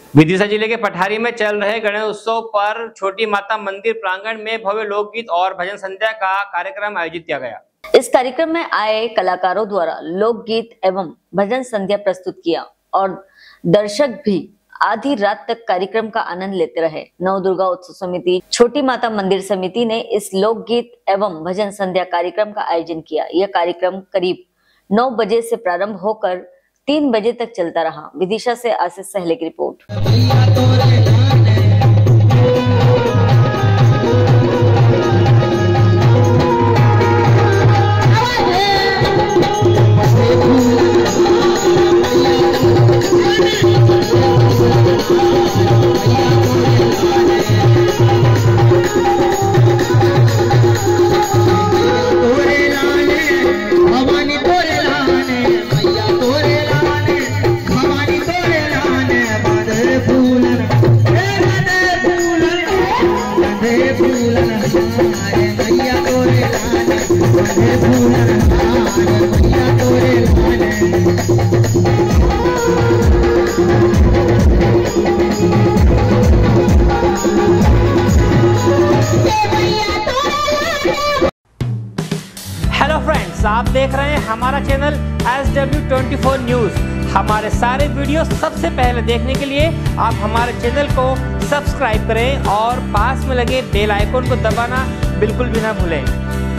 विदिशा जिले के पठारी में चल रहे गणेश उत्सव पर छोटी माता मंदिर प्रांगण में भव्य लोकगीत और भजन संध्या का कार्यक्रम आयोजित किया गया। इस कार्यक्रम में आए कलाकारों द्वारा लोकगीत एवं भजन संध्या प्रस्तुत किया और दर्शक भी आधी रात तक कार्यक्रम का आनंद लेते रहे। नवदुर्गा उत्सव समिति छोटी माता मंदिर समिति ने इस लोकगीत एवं भजन संध्या कार्यक्रम का आयोजन किया। यह कार्यक्रम करीब 9 बजे से प्रारंभ होकर 3 बजे तक चलता रहा। विदिशा से आशीष सहले की रिपोर्ट। हेलो फ्रेंड्स, आप देख रहे हैं हमारा चैनल SW24 न्यूज। हमारे सारे वीडियो सबसे पहले देखने के लिए आप हमारे चैनल को सब्सक्राइब करें और पास में लगे बेल आइकन को दबाना बिल्कुल भी ना भूलें।